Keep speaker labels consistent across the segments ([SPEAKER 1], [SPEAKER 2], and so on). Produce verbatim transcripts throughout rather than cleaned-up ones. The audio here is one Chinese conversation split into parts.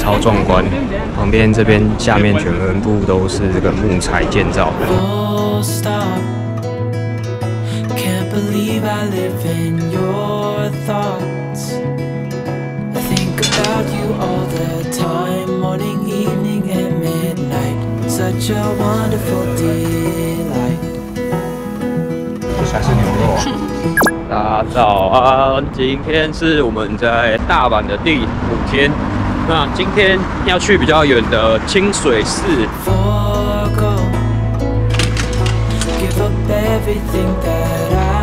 [SPEAKER 1] 超壮观。旁边这边下面全部都是这个木材建造的。
[SPEAKER 2] Believe I live in your thoughts. I think about you all the time, morning, evening, and midnight. Such a wonderful delight.
[SPEAKER 1] 这才是牛肉。大家早安，今天是我们在大阪的第五天。那今天要去比较远的清水寺。
[SPEAKER 2] Forgo, give up everything that I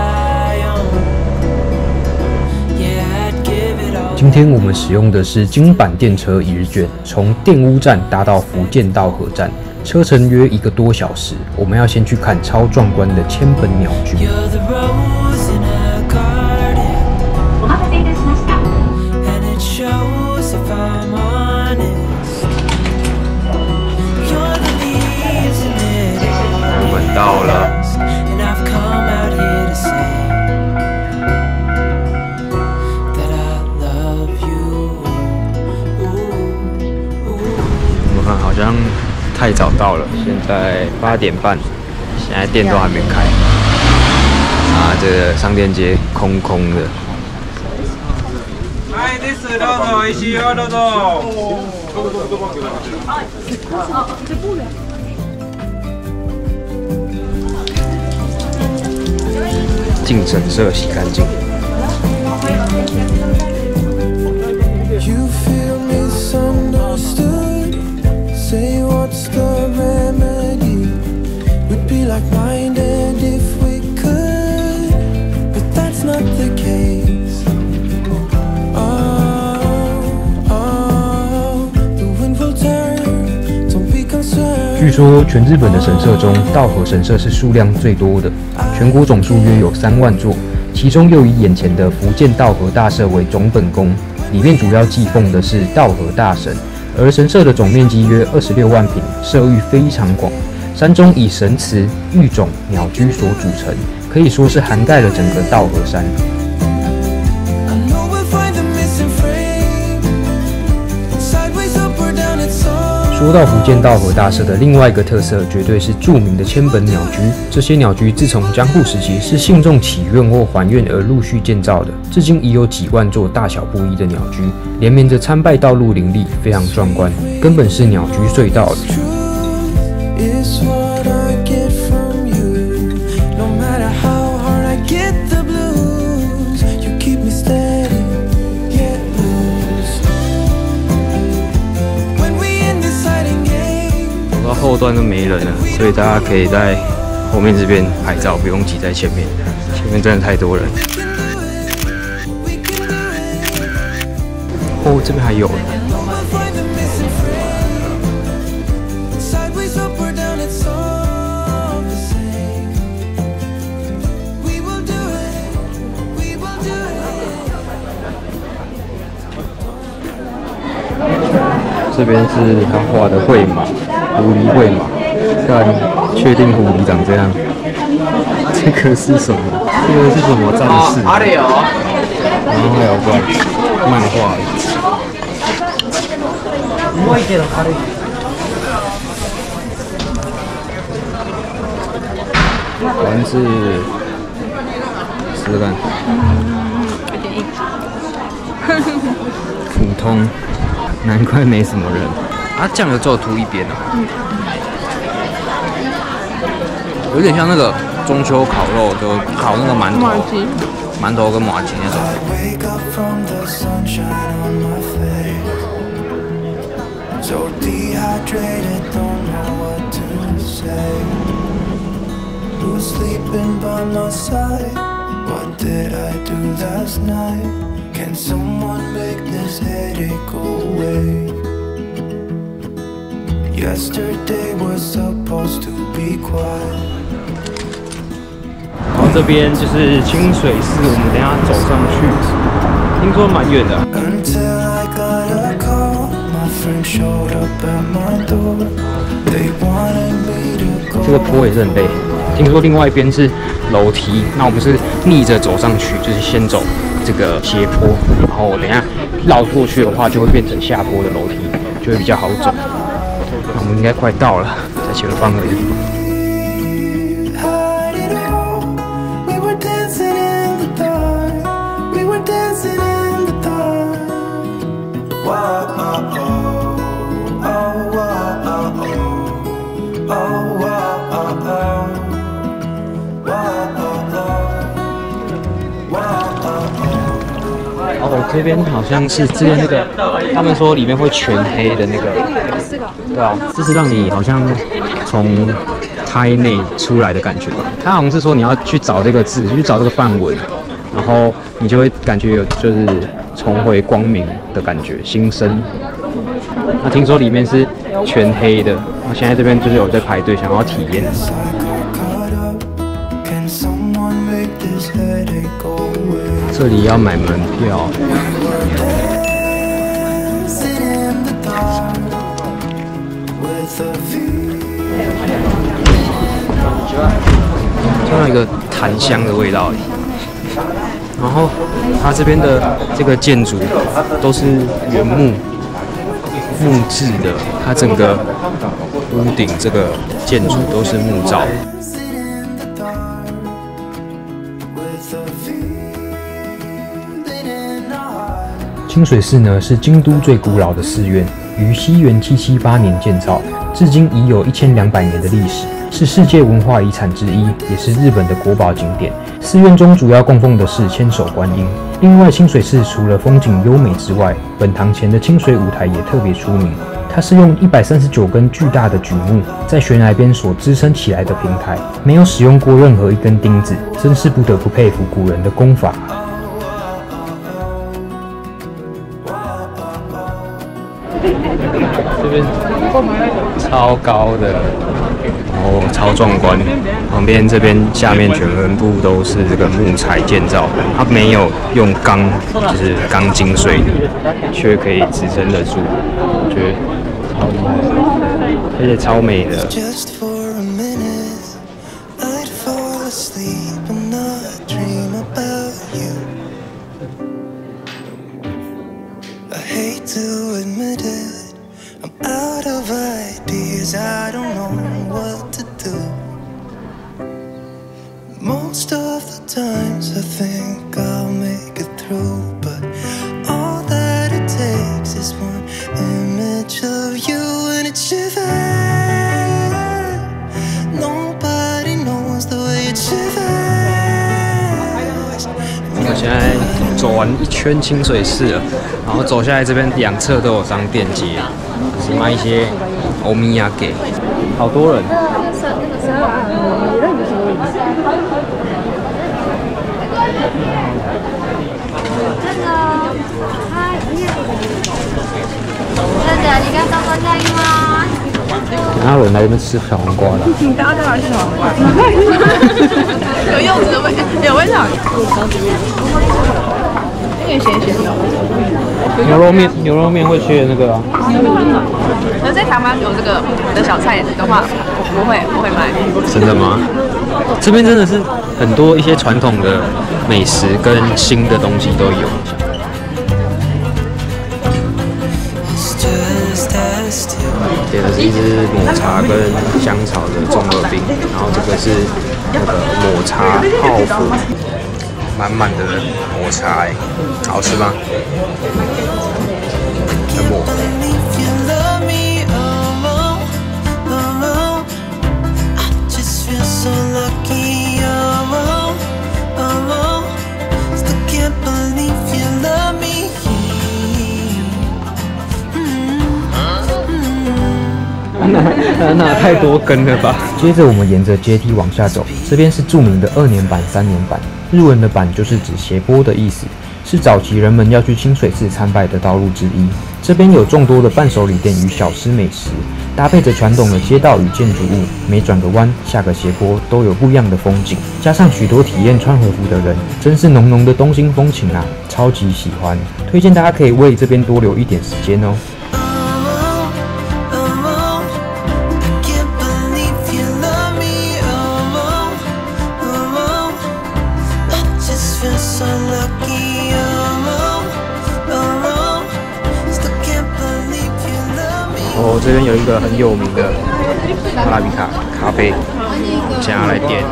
[SPEAKER 3] 今天我们使用的是京阪电车一日券，从电屋站搭到福建道河站，车程约一个多小时。我们要先去看超壮观的千本鸟居。
[SPEAKER 1] 我们到了。 好像太早到了，现在八点半，现在店都还没开。啊，这个商店街空空的。
[SPEAKER 4] はいです、どうぞ、美味しいよ、どうぞ。
[SPEAKER 1] 进神社洗干净。
[SPEAKER 2] Say what's the remedy? We'd be like minded if we could, but that's not the case. Oh, oh, the wind will turn. Don't be concerned.
[SPEAKER 3] 据说全日本的神社中，稻荷神社是数量最多的，全国总数约有三万座，其中又以眼前的福建稻荷大社为总本宫，里面主要祭奉的是稻荷大神。 而神社的总面积约二十六万坪，社域非常广。山中以神祠、玉冢、鸟居所组成，可以说是涵盖了整个稻荷山。说到福建稻荷大社的另外一个特色，绝对是著名的千本鸟居。这些鸟居自从江户时期是信众祈愿或还愿而陆续建造的，至今已有几万座大小不一的鸟居，连绵着参拜道路林立，非常壮观，根本是鸟居隧道了。
[SPEAKER 1] 后段都没人了，所以大家可以在后面这边拍照，不用挤在前面。前面真的太多人。哦，这边还有。这边是他画的绘马。 狐狸会马，看确定狐狸长这样。这个是什么？这个是什么战士？然后还有个漫画。丸子，试试看。有点硬。普通，难怪没什么人。 啊，酱油只有涂一边啊，嗯、有点像那个中秋烤肉，就烤那个馒头、馒头跟麻糬那种。
[SPEAKER 2] Yesterday was supposed to be quiet.
[SPEAKER 1] 然后这边就是清水寺，我们等一下走上去，听说蛮远的。Until I got a call, my friend showed up at my door. They wanted me to go. 这个坡也是很累，听说另外一边是楼梯，那我们是逆着走上去，就是先走这个斜坡，然后等一下绕过去的话，就会变成下坡的楼梯。
[SPEAKER 3] 就会比较好走。那我们应该快到了，在前方而已。 哦，这边好像是之前那个，他们说里面会全黑的那个，对啊，这是让你好像从胎内出来的感觉吧。他好像是说你要去找这个字，去找这个梵文，然后你就会感觉有就是重回光明的感觉，新生。那听说里面是全黑的，那现在这边就是有在排队想要体验。 这里要买门票。就像一个檀香的味道。然后它这边的这个建筑都是原木木质的，它整个屋顶这个建筑都是木造。 清水寺呢是京都最古老的寺院，于西元七七八年建造，至今已有一千两百年的历史，是世界文化遗产之一，也是日本的国宝景点。寺院中主要供奉的是千手观音。另外，清水寺除了风景优美之外，本堂前的清水舞台也特别出名。它是用一百三十九根巨大的榉木在悬崖边所支撑起来的平台，没有使用过任何一根钉子，真是不得不佩服古人的功法。 这边超高的，然后超壮观。旁边这边下面全部都是这个木材建造，它没有用钢，就是钢筋水泥，却可以支撑得住，我觉得超厉害，而且超美的。
[SPEAKER 1] I don't know what to do. Most of the times I think I'll make it through, but all that it takes is one image of you and it shivers. Nobody knows the way it shivers.
[SPEAKER 3] 我现在走完一圈清水寺了，然后走下来这边两侧都有商店街，就是卖一些。 欧米亚给，好多人。哪有人来这边吃小黄瓜的？
[SPEAKER 5] 嗯，大家都来吃小黄瓜。有柚子的味，有味道。有点咸咸的。
[SPEAKER 3] 牛肉面，牛肉面会缺那个啊。
[SPEAKER 5] 可是在台湾有这个的小菜的话，我不会不会买。
[SPEAKER 3] 真的吗？这边真的是很多一些传统的美食跟新的东西都有。点的是一只抹茶跟香草的中二饼，然后这个是那个抹茶泡芙，满满的抹茶、欸，好吃吗？很抹。 那那太多根了吧？接着我们沿着阶梯往下走，这边是著名的二年坂、三年坂。日文的坂就是指斜坡的意思，是早期人们要去清水寺参拜的道路之一。这边有众多的伴手礼店与小吃美食，搭配着传统的街道与建筑物，每转个弯、下个斜坡都有不一样的风景。加上许多体验穿和服的人，真是浓浓的东京风情啊！超级喜欢，推荐大家可以为这边多留一点时间哦。
[SPEAKER 1] Still can't believe you love
[SPEAKER 3] 哦，这边有一个很有名的阿拉比卡咖啡，想要来点。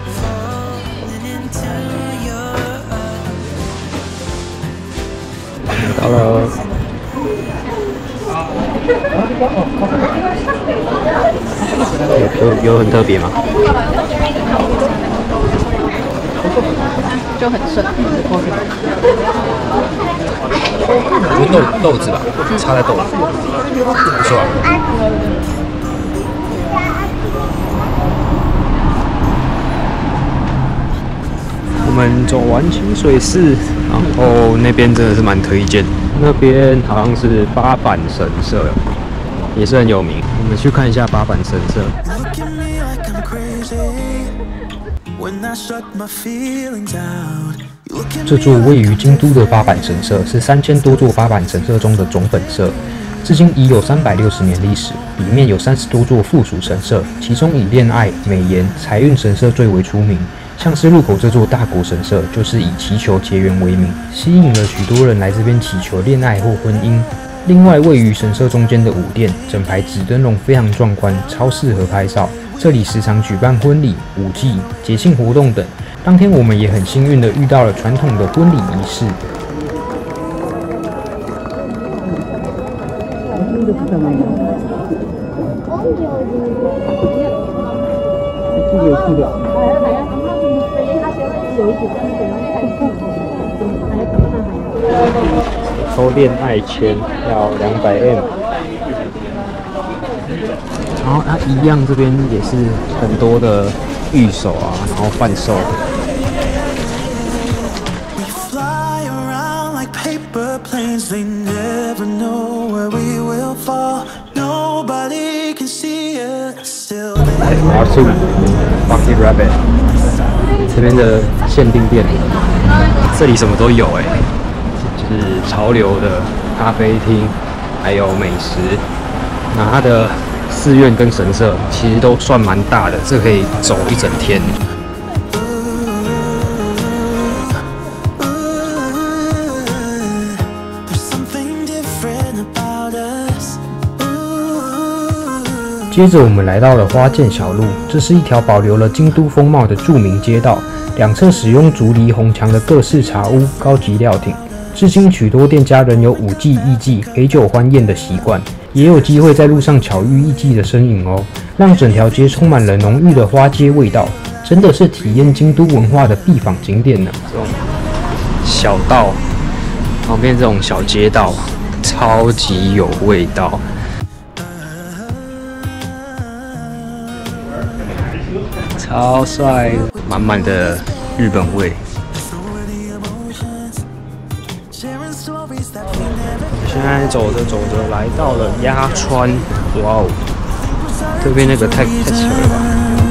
[SPEAKER 3] 到了。有有有很特别吗？
[SPEAKER 5] 就很顺。
[SPEAKER 3] 是豆豆子吧，插在豆子，不错啊。我们走完清水寺，然后那边真的是蛮推荐，那边好像是八坂神社，也是很有名。我们去看一下八坂神社。这座位于京都的八坂神社是三千多座八坂神社中的总本社，至今已有三百六十年历史。里面有三十多座附属神社，其中以恋爱、美颜、财运神社最为出名。像是入口这座大国神社，就是以祈求结缘为名，吸引了许多人来这边祈求恋爱或婚姻。另外，位于神社中间的舞殿，整排纸灯笼非常壮观，超适合拍照。这里时常举办婚礼、舞祭、节庆活动等。当天我们也很幸运的遇到了传统的婚礼仪式。抽恋爱签要两百 M， 然后它一样这边也是很多的御守啊，然后贩售。马术 Bucky Rabbit 这边的限定店，这里什么都有哎、欸。就是潮流的咖啡厅，还有美食。那它的寺院跟神社其实都算蛮大的，这可以走一整天。接着我们来到了花见小路，这是一条保留了京都风貌的著名街道，两侧使用竹篱红墙的各式茶屋、高级料亭。至今，许多店家仍有舞伎、艺伎、陪酒欢宴的习惯，也有机会在路上巧遇艺伎的身影哦，让整条街充满了浓郁的花街味道，真的是体验京都文化的必访景点呢。这种小道旁边这种小街道，超级有味道，超帅，满满的日本味。现在走着走着来到了鸭川，哇哦，这边那个太太扯了吧！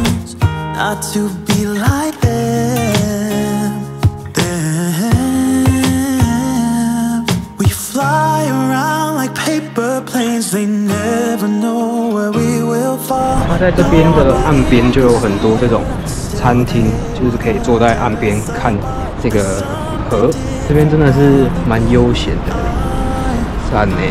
[SPEAKER 3] 它在这边的岸边就有很多这种餐厅，就是可以坐在岸边看这个河，这边真的是蛮悠闲的。赞呢！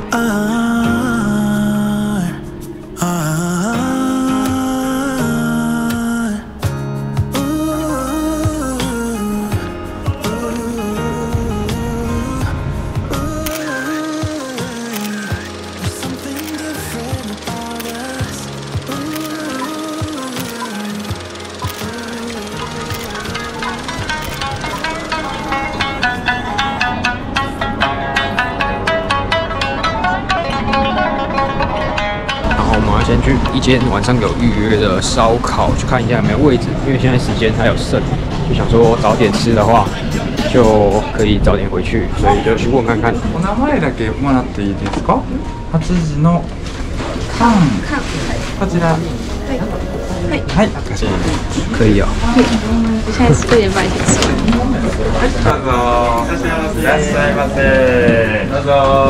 [SPEAKER 3] 先去一间晚上有预约的烧烤，去看一下有没有位置，因为现在时间还有剩，就想说早点吃的话，就可以早点回去，所以就去问看看。
[SPEAKER 4] お名前だけもらっていいですか？はちじの缶、こちら。はい。はい。
[SPEAKER 3] 可以哦。
[SPEAKER 5] 我现在是六点半前吃完。
[SPEAKER 4] どうぞ。いらっしゃいませ。どう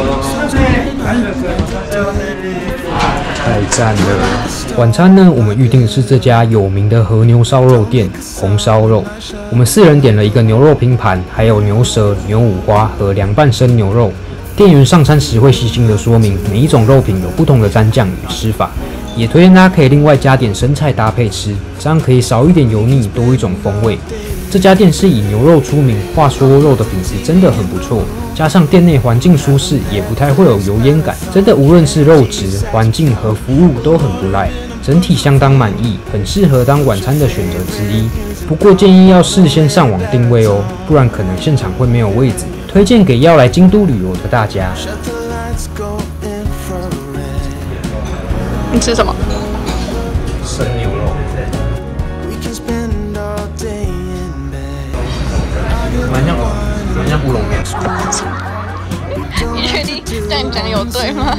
[SPEAKER 4] ぞ。
[SPEAKER 3] 太赞了！晚餐呢，我们预定的是这家有名的和牛烧肉店红烧肉。我们四人点了一个牛肉拼盘，还有牛舌、牛五花和凉拌生牛肉。 店员上餐时会细心的说明每一种肉品有不同的蘸酱与吃法，也推荐大家可以另外加点生菜搭配吃，这样可以少一点油腻，多一种风味。这家店是以牛肉出名，话说肉的品质真的很不错，加上店内环境舒适，也不太会有油烟感，真的无论是肉质、环境和服务都很不赖，整体相当满意，很适合当晚餐的选择之一。不过建议要事先上网定位哦，不然可能现场会没有位置。推荐给要来京都旅游的大家。
[SPEAKER 5] 你吃什么？
[SPEAKER 3] 生牛肉，蛮像蛮像乌龙面。
[SPEAKER 5] 你确定这样讲有对吗？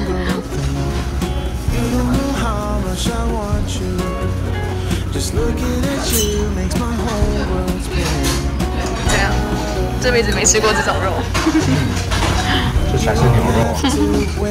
[SPEAKER 5] 怎样？这辈子没吃过这种肉。
[SPEAKER 3] 这才是牛肉。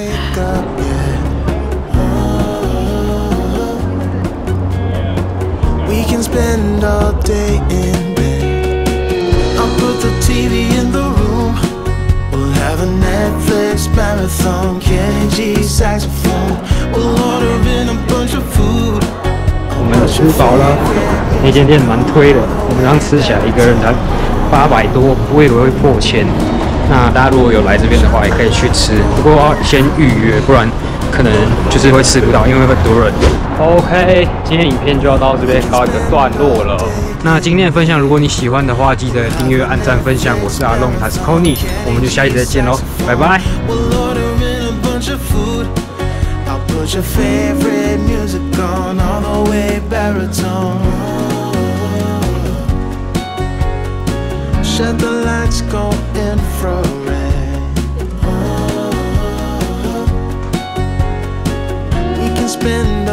[SPEAKER 1] We can spend all day in bed. I'll put the T V in the room. We'll have a Netflix marathon. Kenny G saxophone. We'll order in a bunch of food.
[SPEAKER 3] 我们吃饱了，那间店蛮推的，我们刚吃起来一个人才八百多，我以为会破千。那大家如果有来这边的话，也可以去吃，不过要先预约，不然可能就是会吃不到，因为很多人。OK， 今天影片就要到这边告一个段落了。那今天的分享，如果你喜欢的话，记得订阅、按赞、分享。我是阿龙，他是 Conny， 我们就下期再见喽，拜拜。
[SPEAKER 1] Put your favorite music on all the way baritone. Shut the lights, go infrared. We can spend